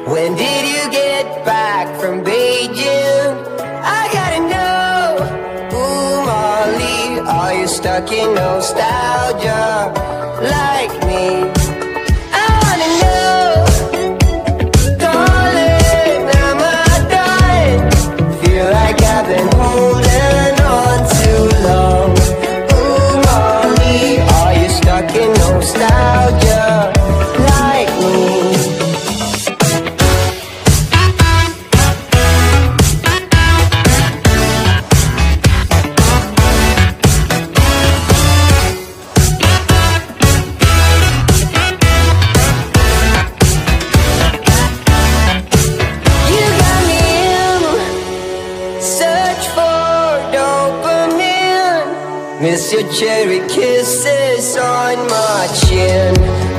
When did you get back from Beijing? I gotta know. Ooh, Molly, are you stuck in nostalgia like me? I wanna know, darling, am I done? Feel like I've been holding on too long. Ooh, Molly, are you stuck in nostalgia like me? Miss your cherry kisses on my chin.